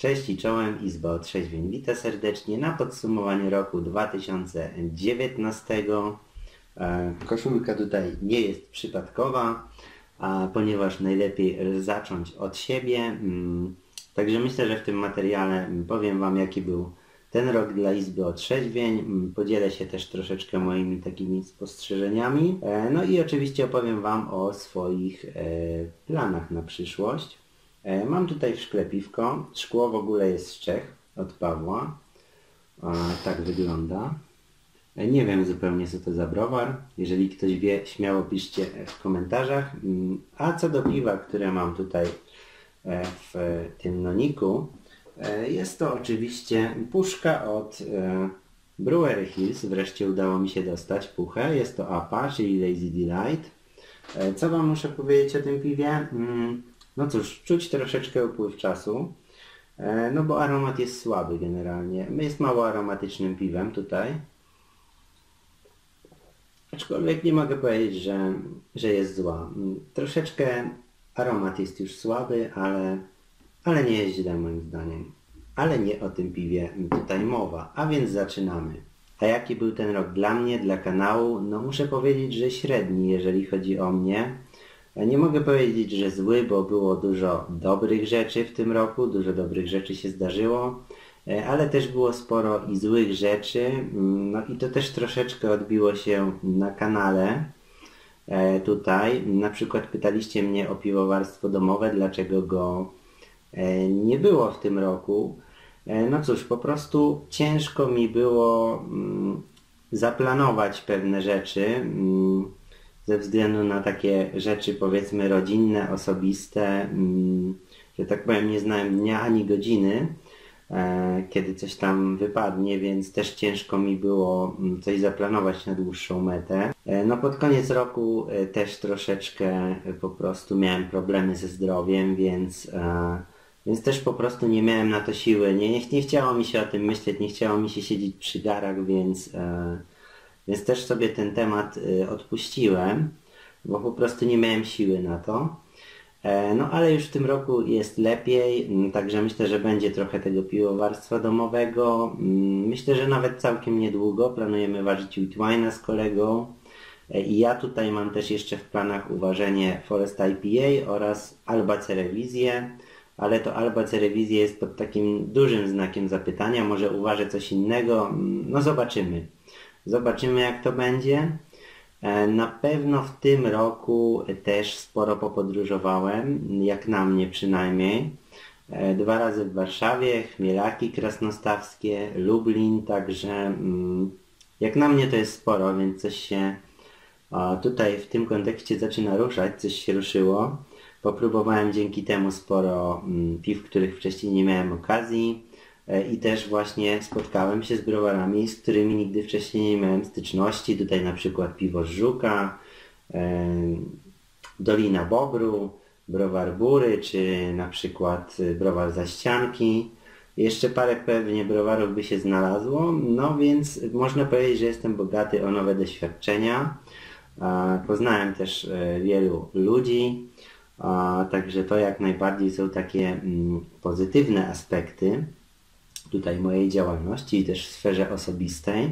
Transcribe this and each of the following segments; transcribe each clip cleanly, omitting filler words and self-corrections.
Cześć i czołem, Izba Otrzeźwień wita serdecznie na podsumowaniu roku 2019. Koszulka tutaj nie jest przypadkowa, ponieważ najlepiej zacząć od siebie. Także myślę, że w tym materiale powiem Wam, jaki był ten rok dla Izby Otrzeźwień. Podzielę się też troszeczkę moimi takimi spostrzeżeniami. No i oczywiście opowiem Wam o swoich planach na przyszłość. Mam tutaj w szkle piwko. Szkło w ogóle jest z Czech, od Pawła. Tak wygląda. Nie wiem zupełnie, co to za browar. Jeżeli ktoś wie, śmiało piszcie w komentarzach. A co do piwa, które mam tutaj w tym noniku, jest to oczywiście puszka od Brewery Hills. Wreszcie udało mi się dostać puchę. Jest to APA, czyli Lazy Delight. Co Wam muszę powiedzieć o tym piwie? No cóż, czuć troszeczkę upływ czasu, no bo aromat jest słaby generalnie. Jest mało aromatycznym piwem tutaj. Aczkolwiek nie mogę powiedzieć, że jest zła. Troszeczkę aromat jest już słaby, ale nie jest źle moim zdaniem. Ale nie o tym piwie tutaj mowa, a więc zaczynamy. A jaki był ten rok dla mnie, dla kanału? No muszę powiedzieć, że średni, jeżeli chodzi o mnie. Nie mogę powiedzieć, że zły, bo było dużo dobrych rzeczy w tym roku, dużo dobrych rzeczy się zdarzyło, ale też było sporo i złych rzeczy, no i to też troszeczkę odbiło się na kanale tutaj. Na przykład pytaliście mnie o piwowarstwo domowe, dlaczego go nie było w tym roku. No cóż, po prostu ciężko mi było zaplanować pewne rzeczy, ze względu na takie rzeczy, powiedzmy, rodzinne, osobiste, że tak powiem, nie znałem dnia ani godziny, kiedy coś tam wypadnie, więc też ciężko mi było coś zaplanować na dłuższą metę. No pod koniec roku też troszeczkę po prostu miałem problemy ze zdrowiem, więc też po prostu nie miałem na to siły. Nie chciało mi się o tym myśleć, nie chciało mi się siedzieć przy garach, więc też sobie ten temat odpuściłem, bo po prostu nie miałem siły na to. No ale już w tym roku jest lepiej, także myślę, że będzie trochę tego piwowarstwa domowego. Myślę, że nawet całkiem niedługo planujemy ważyć wheat wine'a z kolegą. I ja tutaj mam też jeszcze w planach uważenie Forest IPA oraz Alba Cerewizję, ale to Alba Cerewizję jest pod takim dużym znakiem zapytania, może uważę coś innego, no zobaczymy. Zobaczymy, jak to będzie. Na pewno w tym roku też sporo popodróżowałem, jak na mnie przynajmniej. 2 razy w Warszawie, Chmielaki krasnostawskie, Lublin, także jak na mnie to jest sporo, więc coś się tutaj w tym kontekście zaczyna ruszać, coś się ruszyło. Popróbowałem dzięki temu sporo piw, których wcześniej nie miałem okazji. I też właśnie spotkałem się z browarami, z którymi nigdy wcześniej nie miałem styczności. Tutaj na przykład piwo z Żuka, Dolina Bobru, browar Bury, czy na przykład browar Zaścianki. Jeszcze parę pewnie browarów by się znalazło, no więc można powiedzieć, że jestem bogaty o nowe doświadczenia. Poznałem też wielu ludzi, także to jak najbardziej są takie pozytywne aspekty tutaj mojej działalności i też w sferze osobistej.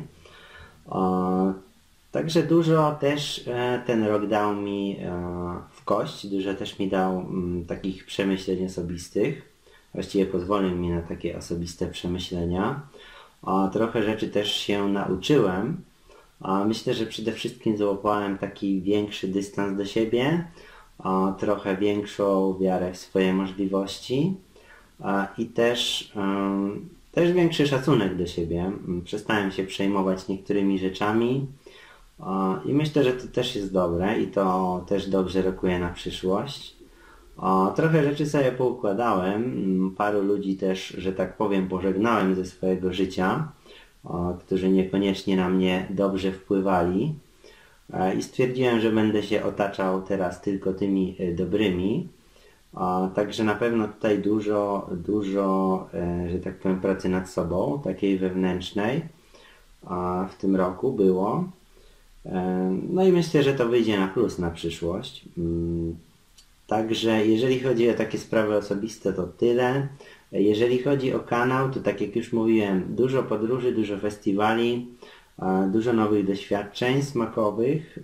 Także dużo też ten rok dał mi w kość, dużo też mi dał takich przemyśleń osobistych. Właściwie pozwolił mi na takie osobiste przemyślenia. Trochę rzeczy też się nauczyłem. Myślę, że przede wszystkim złapałem taki większy dystans do siebie, trochę większą wiarę w swoje możliwości i też większy szacunek do siebie. Przestałem się przejmować niektórymi rzeczami i myślę, że to też jest dobre i to też dobrze rokuje na przyszłość. Trochę rzeczy sobie poukładałem, paru ludzi też, że tak powiem, pożegnałem ze swojego życia, którzy niekoniecznie na mnie dobrze wpływali i stwierdziłem, że będę się otaczał teraz tylko tymi dobrymi. Także na pewno tutaj dużo, że tak powiem, pracy nad sobą, takiej wewnętrznej w tym roku było. No i myślę, że to wyjdzie na plus na przyszłość. Także jeżeli chodzi o takie sprawy osobiste, to tyle. Jeżeli chodzi o kanał, to tak jak już mówiłem, dużo podróży, dużo festiwali, dużo nowych doświadczeń smakowych.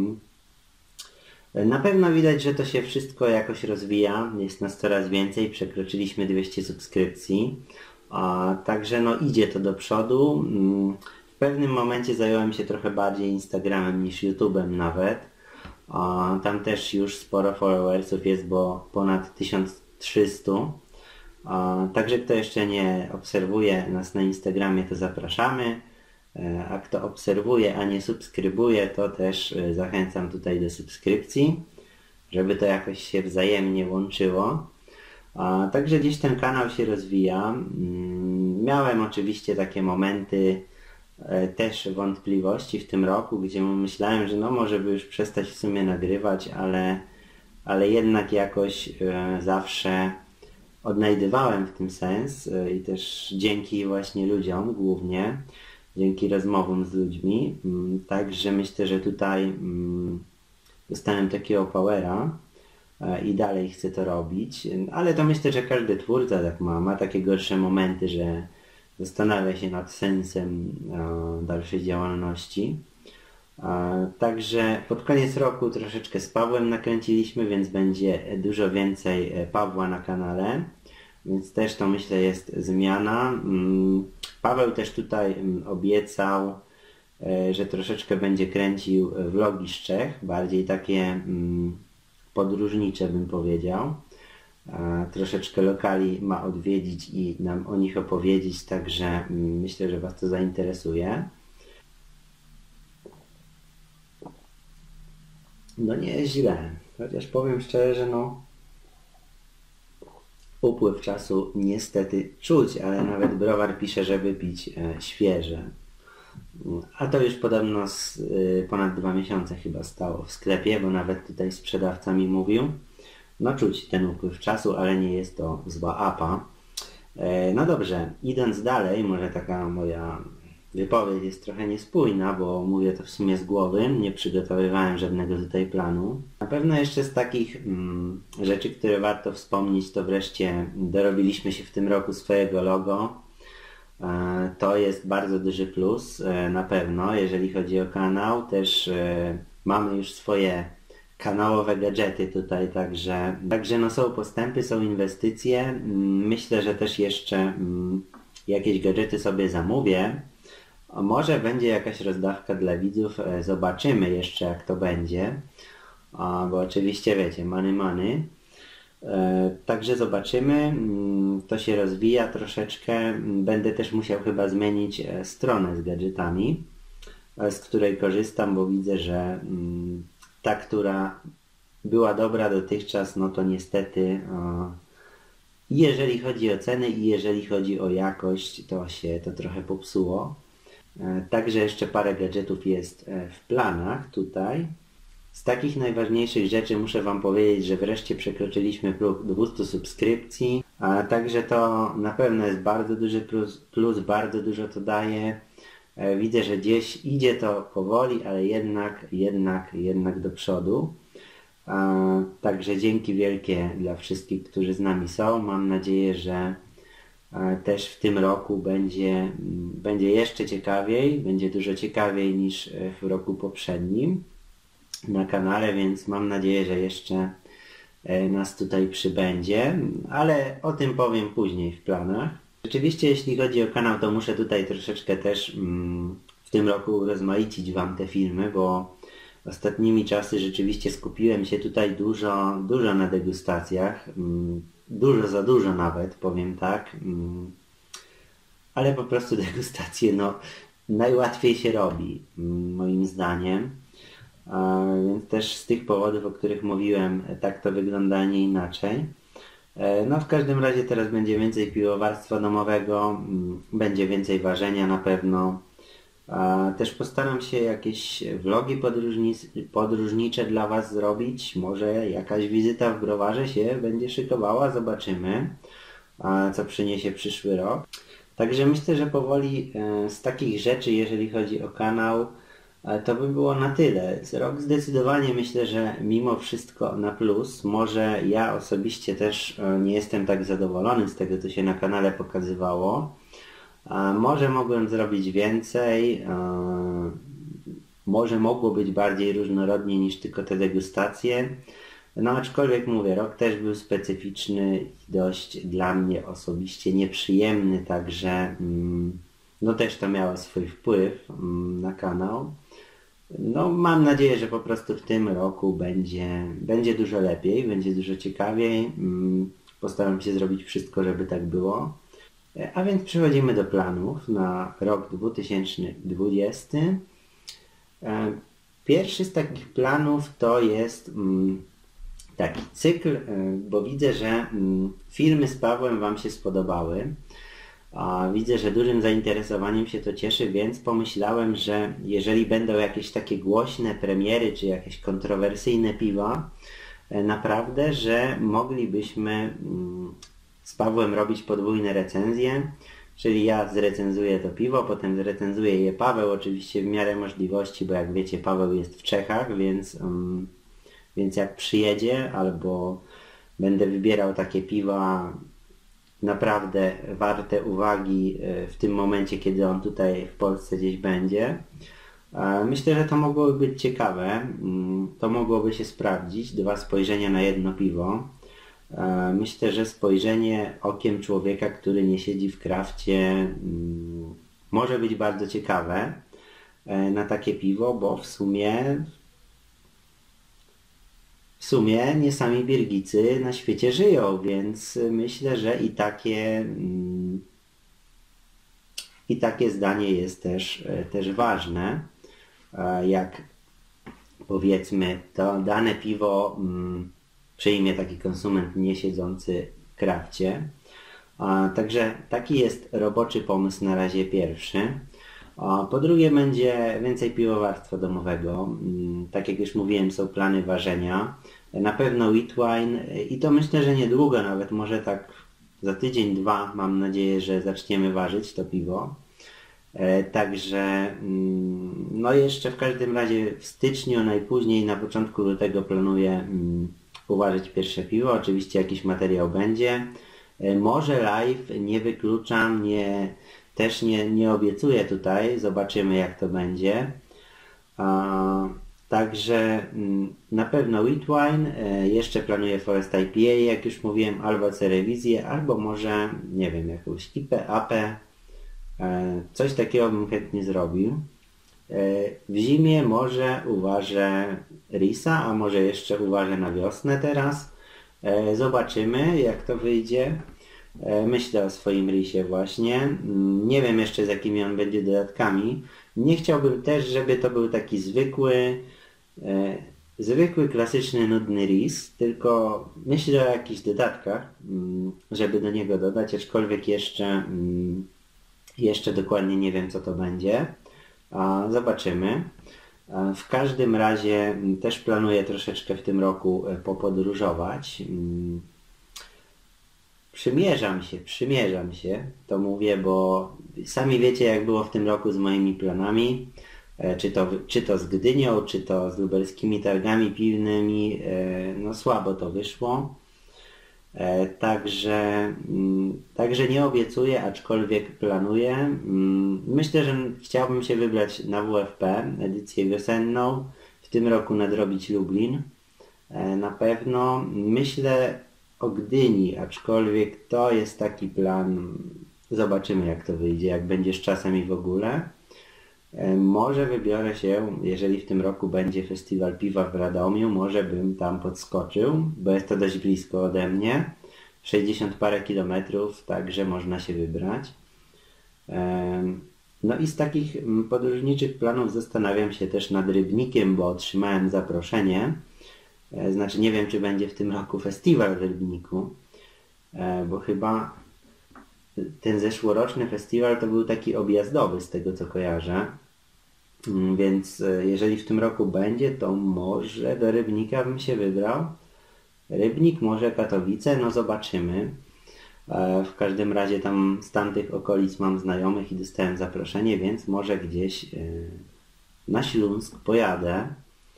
Na pewno widać, że to się wszystko jakoś rozwija, jest nas coraz więcej, przekroczyliśmy 200 subskrypcji, także no idzie to do przodu. W pewnym momencie zająłem się trochę bardziej Instagramem niż YouTube'em nawet. Tam też już sporo followersów jest, bo ponad 1300. Także kto jeszcze nie obserwuje nas na Instagramie, to zapraszamy. A kto obserwuje, a nie subskrybuje, to też zachęcam tutaj do subskrypcji, żeby to jakoś się wzajemnie łączyło. Także gdzieś ten kanał się rozwija. Miałem oczywiście takie momenty też wątpliwości w tym roku, gdzie myślałem, że no może by już przestać w sumie nagrywać, ale jednak jakoś zawsze odnajdywałem w tym sens i też dzięki właśnie ludziom głównie, dzięki rozmowom z ludźmi. Także myślę, że tutaj dostałem takiego powera i dalej chcę to robić, ale to myślę, że każdy twórca tak ma takie gorsze momenty, że zastanawia się nad sensem dalszej działalności. Także pod koniec roku troszeczkę z Pawłem nakręciliśmy, więc będzie dużo więcej Pawła na kanale, więc też to myślę jest zmiana. Paweł też tutaj obiecał, że troszeczkę będzie kręcił vlogi z Czech, bardziej takie podróżnicze bym powiedział. Troszeczkę lokali ma odwiedzić i nam o nich opowiedzieć, także myślę, że Was to zainteresuje. No nie jest źle, chociaż powiem szczerze, że no upływ czasu niestety czuć, ale nawet browar pisze, żeby pić świeże. A to już podobno ponad 2 miesiące chyba stało w sklepie, bo nawet tutaj sprzedawca mi mówił. No czuć ten upływ czasu, ale nie jest to zła apa. No dobrze, idąc dalej, może taka moja wypowiedź jest trochę niespójna, bo mówię to w sumie z głowy, nie przygotowywałem żadnego tutaj planu. Na pewno jeszcze z takich rzeczy, które warto wspomnieć, to wreszcie dorobiliśmy się w tym roku swojego logo. To jest bardzo duży plus na pewno, jeżeli chodzi o kanał. Też mamy już swoje kanałowe gadżety tutaj, także no są postępy, są inwestycje. Myślę, że też jeszcze jakieś gadżety sobie zamówię. Może będzie jakaś rozdawka dla widzów, zobaczymy jeszcze jak to będzie, bo oczywiście wiecie, money. Także zobaczymy, to się rozwija troszeczkę. Będę też musiał chyba zmienić stronę z gadżetami, z której korzystam, bo widzę, że ta, która była dobra dotychczas, no to niestety jeżeli chodzi o ceny i jeżeli chodzi o jakość, to się to trochę popsuło. Także jeszcze parę gadżetów jest w planach tutaj. Z takich najważniejszych rzeczy muszę Wam powiedzieć, że wreszcie przekroczyliśmy próg 200 subskrypcji, a także to na pewno jest bardzo duży plus, bardzo dużo to daje. Widzę, że gdzieś idzie to powoli, ale jednak do przodu. Także dzięki wielkie dla wszystkich, którzy z nami są. Mam nadzieję, że też w tym roku będzie jeszcze ciekawiej, będzie dużo ciekawiej niż w roku poprzednim na kanale, więc mam nadzieję, że jeszcze nas tutaj przybędzie, ale o tym powiem później w planach. Rzeczywiście jeśli chodzi o kanał, to muszę tutaj troszeczkę też w tym roku urozmaicić Wam te filmy, bo ostatnimi czasy rzeczywiście skupiłem się tutaj dużo na degustacjach, dużo za dużo nawet, powiem tak, ale po prostu degustacje no najłatwiej się robi, moim zdaniem. Więc też z tych powodów, o których mówiłem, tak to wygląda, a nie inaczej. No w każdym razie teraz będzie więcej piwowarstwa domowego, będzie więcej ważenia na pewno. Też postaram się jakieś vlogi podróżnicze dla Was zrobić. Może jakaś wizyta w browarze się będzie szykowała, zobaczymy, co przyniesie przyszły rok. Także myślę, że powoli z takich rzeczy, jeżeli chodzi o kanał, Ale to by było na tyle. Rok zdecydowanie myślę, że mimo wszystko na plus. Może ja osobiście też nie jestem tak zadowolony z tego, co się na kanale pokazywało. Może mogłem zrobić więcej. Może mogło być bardziej różnorodnie niż tylko te degustacje. No aczkolwiek mówię, rok też był specyficzny i dość dla mnie osobiście nieprzyjemny, także no też to miało swój wpływ na kanał. No mam nadzieję, że po prostu w tym roku będzie dużo lepiej, będzie dużo ciekawiej. Postaram się zrobić wszystko, żeby tak było. A więc przechodzimy do planów na rok 2020. Pierwszy z takich planów to jest taki cykl, bo widzę, że filmy z Pawłem Wam się spodobały. Widzę, że dużym zainteresowaniem się to cieszy, więc pomyślałem, że jeżeli będą jakieś takie głośne premiery, czy jakieś kontrowersyjne piwa, naprawdę, że moglibyśmy z Pawłem robić podwójne recenzje, czyli ja zrecenzuję to piwo, potem zrecenzuje je Paweł, oczywiście w miarę możliwości, bo jak wiecie, Paweł jest w Czechach, więc jak przyjedzie albo będę wybierał takie piwa naprawdę warte uwagi w tym momencie, kiedy on tutaj w Polsce gdzieś będzie. Myślę, że to mogłoby być ciekawe. To mogłoby się sprawdzić. 2 spojrzenia na jedno piwo. Myślę, że spojrzenie okiem człowieka, który nie siedzi w krafcie, może być bardzo ciekawe na takie piwo, bo w sumie nie sami Birgicy na świecie żyją, więc myślę, że i takie zdanie jest też ważne, jak powiedzmy to dane piwo przyjmie taki konsument nie siedzący w krafcie. Także taki jest roboczy pomysł na razie pierwszy. Po drugie będzie więcej piwowarstwa domowego. Tak jak już mówiłem, są plany ważenia. Na pewno wheat wine i to myślę, że niedługo, nawet może tak za tydzień, 2 mam nadzieję, że zaczniemy ważyć to piwo. Także no jeszcze w każdym razie w styczniu, najpóźniej na początku lutego planuję uważać pierwsze piwo. Oczywiście jakiś materiał będzie. Może live, nie wykluczam, też nie obiecuję tutaj, zobaczymy jak to będzie. Także na pewno wheat wine, jeszcze planuję Forest IPA, jak już mówiłem, albo Cerewizję, albo może, nie wiem, jakąś IPę, APę, coś takiego bym chętnie zrobił. W zimie może uważę Risa, a może jeszcze uważę na wiosnę teraz. Zobaczymy jak to wyjdzie. Myślę o swoim risie właśnie. Nie wiem jeszcze z jakimi on będzie dodatkami. Nie chciałbym też, żeby to był taki zwykły, klasyczny, nudny ris, tylko myślę o jakichś dodatkach, żeby do niego dodać, aczkolwiek jeszcze dokładnie nie wiem co to będzie. Zobaczymy. W każdym razie też planuję troszeczkę w tym roku popodróżować. Przymierzam się, to mówię, bo sami wiecie jak było w tym roku z moimi planami, czy to z Gdynią, czy to z lubelskimi targami piwnymi, no słabo to wyszło. Także nie obiecuję, aczkolwiek planuję. Myślę, że chciałbym się wybrać na WFP, edycję wiosenną, w tym roku nadrobić Lublin. Na pewno myślę o Gdyni, aczkolwiek to jest taki plan, zobaczymy jak to wyjdzie, jak będzie z czasem i w ogóle. Może wybiorę się, jeżeli w tym roku będzie festiwal piwa w Radomiu, może bym tam podskoczył, bo jest to dość blisko ode mnie. 60 parę kilometrów, także można się wybrać. No i z takich podróżniczych planów zastanawiam się też nad Rybnikiem, bo otrzymałem zaproszenie. Znaczy nie wiem, czy będzie w tym roku festiwal w Rybniku, bo chyba ten zeszłoroczny festiwal to był taki objazdowy z tego co kojarzę. Więc jeżeli w tym roku będzie, to może do Rybnika bym się wybrał. Rybnik, może Katowice, no zobaczymy. W każdym razie tam z tamtych okolic mam znajomych i dostałem zaproszenie, więc może na Śląsk pojadę.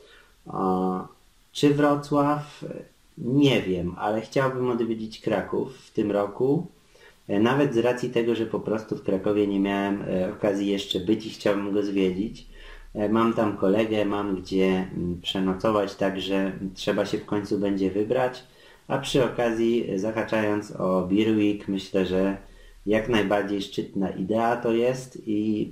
Czy Wrocław? Nie wiem, ale chciałbym odwiedzić Kraków w tym roku. Nawet z racji tego, że po prostu w Krakowie nie miałem okazji jeszcze być i chciałbym go zwiedzić. Mam tam kolegę, mam gdzie przenocować, także trzeba się w końcu będzie wybrać. A przy okazji, zahaczając o Beer Week, myślę, że jak najbardziej szczytna idea to jest i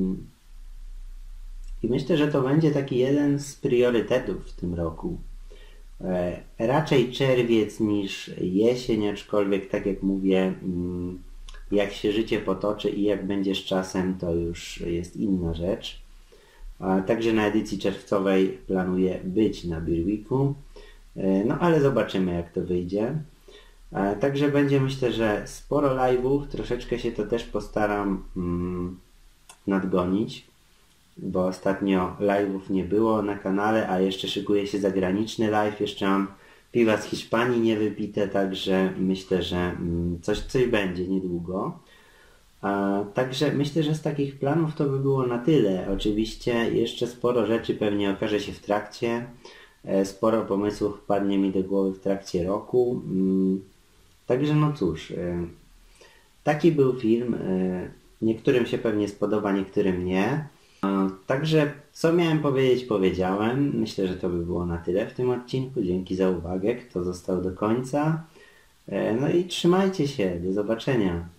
myślę, że to będzie taki jeden z priorytetów w tym roku. Raczej czerwiec niż jesień, aczkolwiek tak jak mówię, jak się życie potoczy i jak będzie z czasem, to już jest inna rzecz. Także na edycji czerwcowej planuję być na Beer Weeku, no ale zobaczymy jak to wyjdzie. Także będzie, myślę, że sporo live'ów, troszeczkę się to też postaram nadgonić, bo ostatnio live'ów nie było na kanale, a jeszcze szykuje się zagraniczny live, jeszcze mam piwa z Hiszpanii niewypite, także myślę, że coś będzie niedługo. Także myślę, że z takich planów to by było na tyle. Oczywiście jeszcze sporo rzeczy pewnie okaże się w trakcie, sporo pomysłów wpadnie mi do głowy w trakcie roku. Także no cóż, taki był film. Niektórym się pewnie spodoba, niektórym nie. Także co miałem powiedzieć, powiedziałem. Myślę, że to by było na tyle w tym odcinku. Dzięki za uwagę, kto został do końca. No i trzymajcie się. Do zobaczenia.